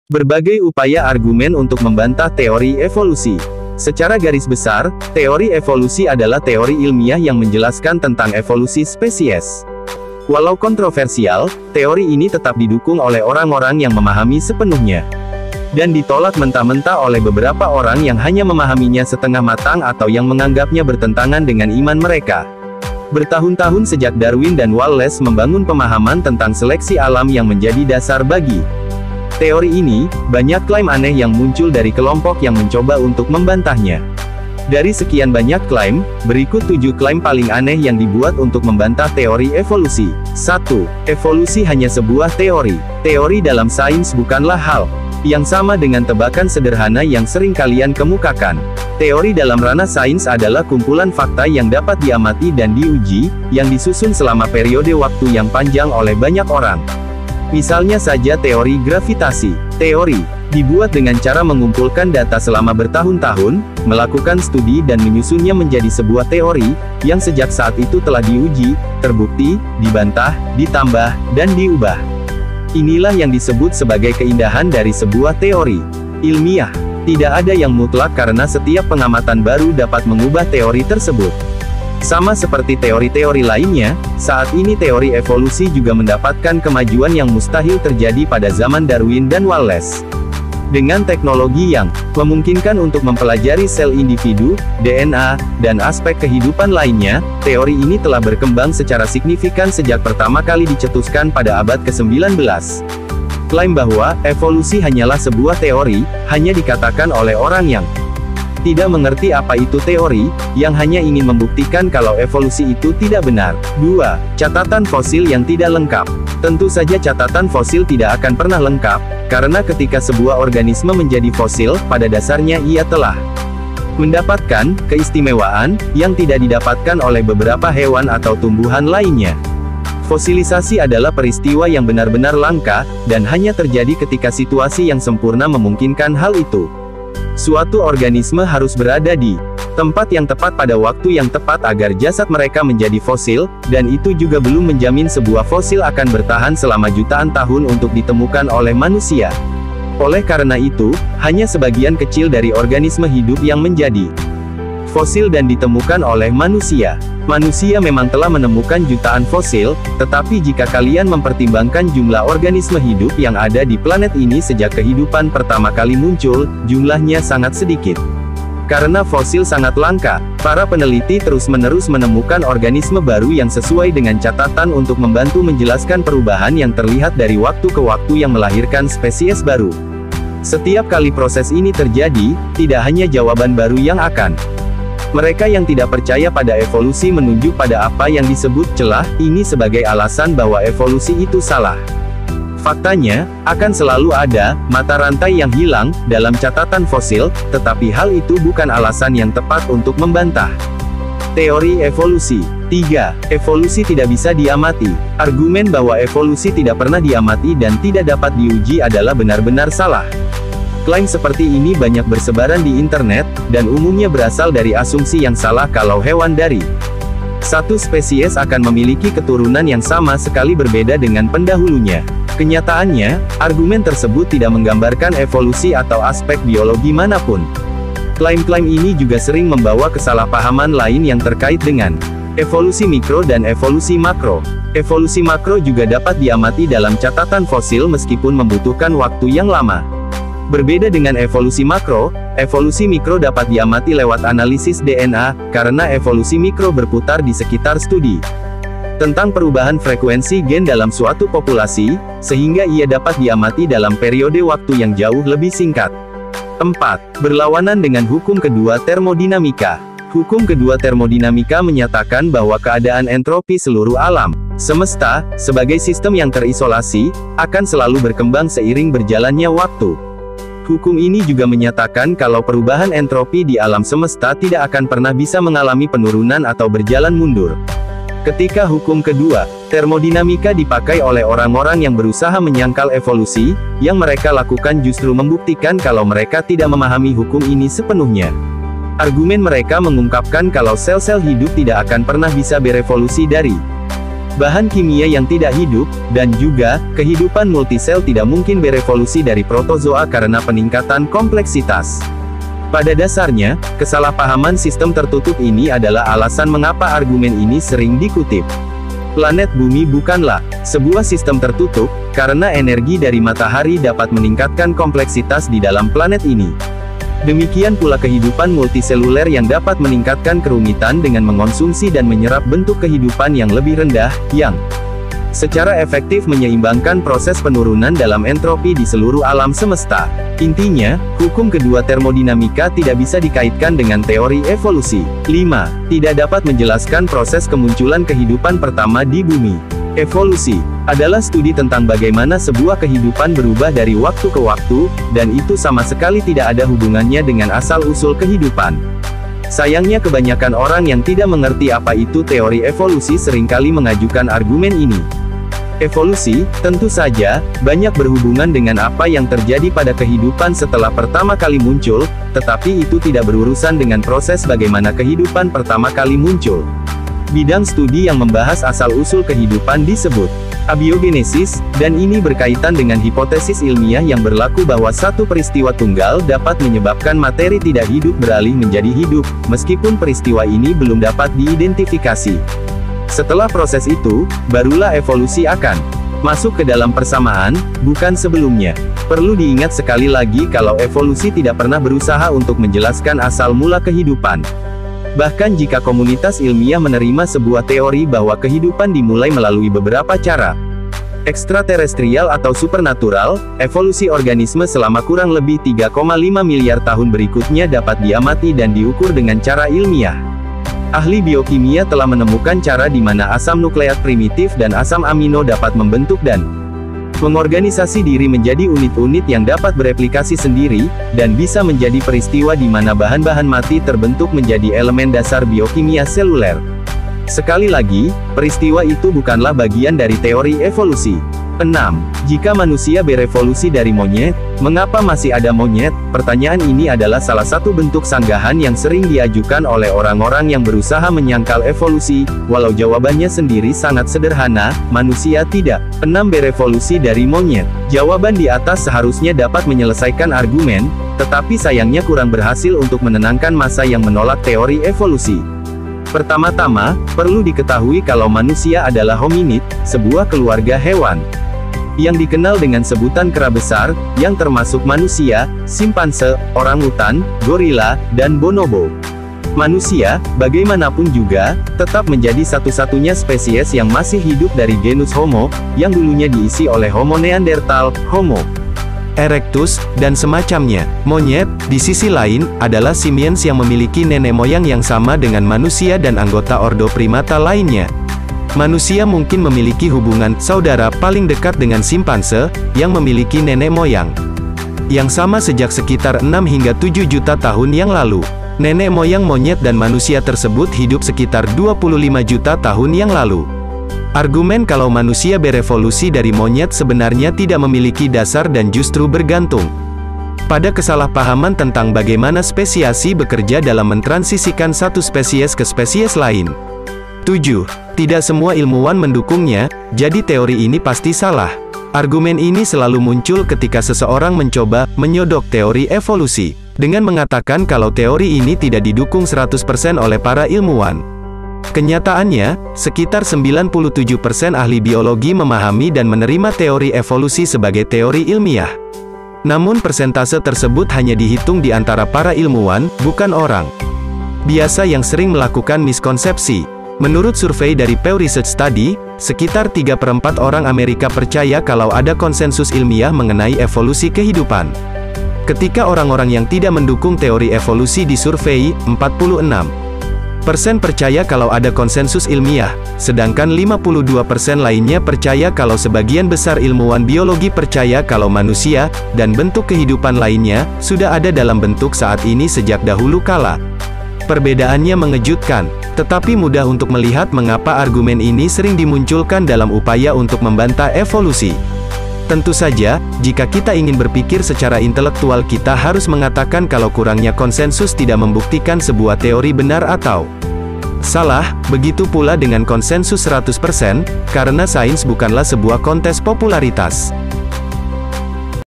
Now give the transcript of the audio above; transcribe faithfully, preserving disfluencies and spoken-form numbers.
Berbagai upaya argumen untuk membantah teori evolusi. Secara garis besar, teori evolusi adalah teori ilmiah yang menjelaskan tentang evolusi spesies. Walau kontroversial, teori ini tetap didukung oleh orang-orang yang memahami sepenuhnya. Dan ditolak mentah-mentah oleh beberapa orang yang hanya memahaminya setengah matang atau yang menganggapnya bertentangan dengan iman mereka. Bertahun-tahun sejak Darwin dan Wallace membangun pemahaman tentang seleksi alam yang menjadi dasar bagi teori ini, banyak klaim aneh yang muncul dari kelompok yang mencoba untuk membantahnya. Dari sekian banyak klaim, berikut tujuh klaim paling aneh yang dibuat untuk membantah teori evolusi. satu. Evolusi hanya sebuah teori. Teori dalam sains bukanlah hal yang sama dengan tebakan sederhana yang sering kalian kemukakan. Teori dalam ranah sains adalah kumpulan fakta yang dapat diamati dan diuji, yang disusun selama periode waktu yang panjang oleh banyak orang. Misalnya saja teori gravitasi. Teori dibuat dengan cara mengumpulkan data selama bertahun-tahun, melakukan studi dan menyusunnya menjadi sebuah teori, yang sejak saat itu telah diuji, terbukti, dibantah, ditambah, dan diubah. Inilah yang disebut sebagai keindahan dari sebuah teori ilmiah. Tidak ada yang mutlak karena setiap pengamatan baru dapat mengubah teori tersebut. Sama seperti teori-teori lainnya, saat ini teori evolusi juga mendapatkan kemajuan yang mustahil terjadi pada zaman Darwin dan Wallace. Dengan teknologi yang memungkinkan untuk mempelajari sel individu, D N A, dan aspek kehidupan lainnya, teori ini telah berkembang secara signifikan sejak pertama kali dicetuskan pada abad ke sembilan belas. Klaim bahwa evolusi hanyalah sebuah teori, hanya dikatakan oleh orang yang tidak mengerti apa itu teori, yang hanya ingin membuktikan kalau evolusi itu tidak benar. dua. Catatan fosil yang tidak lengkap. Tentu saja catatan fosil tidak akan pernah lengkap, karena ketika sebuah organisme menjadi fosil, pada dasarnya ia telah mendapatkan keistimewaan yang tidak didapatkan oleh beberapa hewan atau tumbuhan lainnya. Fosilisasi adalah peristiwa yang benar-benar langka, dan hanya terjadi ketika situasi yang sempurna memungkinkan hal itu. Suatu organisme harus berada di tempat yang tepat pada waktu yang tepat agar jasad mereka menjadi fosil, dan itu juga belum menjamin sebuah fosil akan bertahan selama jutaan tahun untuk ditemukan oleh manusia. Oleh karena itu, hanya sebagian kecil dari organisme hidup yang menjadi fosil dan ditemukan oleh manusia. Manusia memang telah menemukan jutaan fosil, tetapi jika kalian mempertimbangkan jumlah organisme hidup yang ada di planet ini sejak kehidupan pertama kali muncul, jumlahnya sangat sedikit. Karena fosil sangat langka, para peneliti terus-menerus menemukan organisme baru yang sesuai dengan catatan untuk membantu menjelaskan perubahan yang terlihat dari waktu ke waktu yang melahirkan spesies baru. Setiap kali proses ini terjadi, tidak hanya jawaban baru yang akan mereka yang tidak percaya pada evolusi menunjuk pada apa yang disebut celah ini sebagai alasan bahwa evolusi itu salah. Faktanya, akan selalu ada mata rantai yang hilang dalam catatan fosil, tetapi hal itu bukan alasan yang tepat untuk membantah teori evolusi. tiga. Evolusi tidak bisa diamati. Argumen bahwa evolusi tidak pernah diamati dan tidak dapat diuji adalah benar-benar salah. Klaim seperti ini banyak bersebaran di internet, dan umumnya berasal dari asumsi yang salah kalau hewan dari satu spesies akan memiliki keturunan yang sama sekali berbeda dengan pendahulunya. Kenyataannya, argumen tersebut tidak menggambarkan evolusi atau aspek biologi manapun. Klaim-klaim ini juga sering membawa kesalahpahaman lain yang terkait dengan evolusi mikro dan evolusi makro. Evolusi makro juga dapat diamati dalam catatan fosil meskipun membutuhkan waktu yang lama. Berbeda dengan evolusi makro, evolusi mikro dapat diamati lewat analisis D N A, karena evolusi mikro berputar di sekitar studi tentang perubahan frekuensi gen dalam suatu populasi, sehingga ia dapat diamati dalam periode waktu yang jauh lebih singkat. empat. Berlawanan dengan hukum kedua termodinamika. Hukum kedua termodinamika menyatakan bahwa keadaan entropi seluruh alam semesta, sebagai sistem yang terisolasi, akan selalu berkembang seiring berjalannya waktu. Hukum ini juga menyatakan kalau perubahan entropi di alam semesta tidak akan pernah bisa mengalami penurunan atau berjalan mundur. Ketika hukum kedua termodinamika dipakai oleh orang-orang yang berusaha menyangkal evolusi, yang mereka lakukan justru membuktikan kalau mereka tidak memahami hukum ini sepenuhnya. Argumen mereka mengungkapkan kalau sel-sel hidup tidak akan pernah bisa berevolusi dari bahan kimia yang tidak hidup, dan juga, kehidupan multisel tidak mungkin berevolusi dari protozoa karena peningkatan kompleksitas. Pada dasarnya, kesalahpahaman sistem tertutup ini adalah alasan mengapa argumen ini sering dikutip. Planet Bumi bukanlah sebuah sistem tertutup, karena energi dari matahari dapat meningkatkan kompleksitas di dalam planet ini. Demikian pula kehidupan multiseluler yang dapat meningkatkan kerumitan dengan mengonsumsi dan menyerap bentuk kehidupan yang lebih rendah, yang secara efektif menyeimbangkan proses penurunan dalam entropi di seluruh alam semesta. Intinya, hukum kedua termodinamika tidak bisa dikaitkan dengan teori evolusi. lima. Tidak dapat menjelaskan proses kemunculan kehidupan pertama di bumi. Evolusi adalah studi tentang bagaimana sebuah kehidupan berubah dari waktu ke waktu, dan itu sama sekali tidak ada hubungannya dengan asal-usul kehidupan. Sayangnya kebanyakan orang yang tidak mengerti apa itu teori evolusi seringkali mengajukan argumen ini. Evolusi, tentu saja, banyak berhubungan dengan apa yang terjadi pada kehidupan setelah pertama kali muncul, tetapi itu tidak berurusan dengan proses bagaimana kehidupan pertama kali muncul. Bidang studi yang membahas asal-usul kehidupan disebut abiogenesis, dan ini berkaitan dengan hipotesis ilmiah yang berlaku bahwa satu peristiwa tunggal dapat menyebabkan materi tidak hidup beralih menjadi hidup, meskipun peristiwa ini belum dapat diidentifikasi. Setelah proses itu, barulah evolusi akan masuk ke dalam persamaan, bukan sebelumnya. Perlu diingat sekali lagi kalau evolusi tidak pernah berusaha untuk menjelaskan asal mula kehidupan. Bahkan jika komunitas ilmiah menerima sebuah teori bahwa kehidupan dimulai melalui beberapa cara ekstraterestrial atau supernatural, evolusi organisme selama kurang lebih tiga koma lima miliar tahun berikutnya dapat diamati dan diukur dengan cara ilmiah. Ahli biokimia telah menemukan cara di mana asam nukleat primitif dan asam amino dapat membentuk dan mengorganisasi diri menjadi unit-unit yang dapat bereplikasi sendiri, dan bisa menjadi peristiwa di mana bahan-bahan mati terbentuk menjadi elemen dasar biokimia seluler. Sekali lagi, peristiwa itu bukanlah bagian dari teori evolusi. enam. Jika manusia berevolusi dari monyet, mengapa masih ada monyet? Pertanyaan ini adalah salah satu bentuk sanggahan yang sering diajukan oleh orang-orang yang berusaha menyangkal evolusi, walau jawabannya sendiri sangat sederhana, manusia tidak enam berevolusi dari monyet. Jawaban di atas seharusnya dapat menyelesaikan argumen, tetapi sayangnya kurang berhasil untuk menenangkan massa yang menolak teori evolusi. Pertama-tama, perlu diketahui kalau manusia adalah hominid, sebuah keluarga hewan yang dikenal dengan sebutan kera besar, yang termasuk manusia, simpanse, orangutan, gorila, dan bonobo. Manusia, bagaimanapun juga, tetap menjadi satu-satunya spesies yang masih hidup dari genus Homo, yang dulunya diisi oleh Homo neanderthal, Homo erectus, dan semacamnya. Monyet, di sisi lain, adalah simians yang memiliki nenek moyang yang sama dengan manusia dan anggota ordo primata lainnya. Manusia mungkin memiliki hubungan saudara paling dekat dengan simpanse, yang memiliki nenek moyang yang sama sejak sekitar enam hingga tujuh juta tahun yang lalu. Nenek moyang monyet dan manusia tersebut hidup sekitar dua puluh lima juta tahun yang lalu. Argumen kalau manusia berevolusi dari monyet sebenarnya tidak memiliki dasar dan justru bergantung pada kesalahpahaman tentang bagaimana spesiasi bekerja dalam mentransisikan satu spesies ke spesies lain. tujuh. Tidak semua ilmuwan mendukungnya, jadi teori ini pasti salah. Argumen ini selalu muncul ketika seseorang mencoba menyodok teori evolusi, dengan mengatakan kalau teori ini tidak didukung seratus persen oleh para ilmuwan. Kenyataannya, sekitar sembilan puluh tujuh persen ahli biologi memahami dan menerima teori evolusi sebagai teori ilmiah. Namun persentase tersebut hanya dihitung di antara para ilmuwan, bukan orang biasa yang sering melakukan miskonsepsi. Menurut survei dari Pew Research Study, sekitar tiga per empat orang Amerika percaya kalau ada konsensus ilmiah mengenai evolusi kehidupan. Ketika orang-orang yang tidak mendukung teori evolusi disurvei, empat puluh enam persen percaya kalau ada konsensus ilmiah, sedangkan lima puluh dua persen lainnya percaya kalau sebagian besar ilmuwan biologi percaya kalau manusia, dan bentuk kehidupan lainnya, sudah ada dalam bentuk saat ini sejak dahulu kala. Perbedaannya mengejutkan, tetapi mudah untuk melihat mengapa argumen ini sering dimunculkan dalam upaya untuk membantah evolusi. Tentu saja, jika kita ingin berpikir secara intelektual kita harus mengatakan kalau kurangnya konsensus tidak membuktikan sebuah teori benar atau Salah, begitu pula dengan konsensus seratus persen, karena sains bukanlah sebuah kontes popularitas.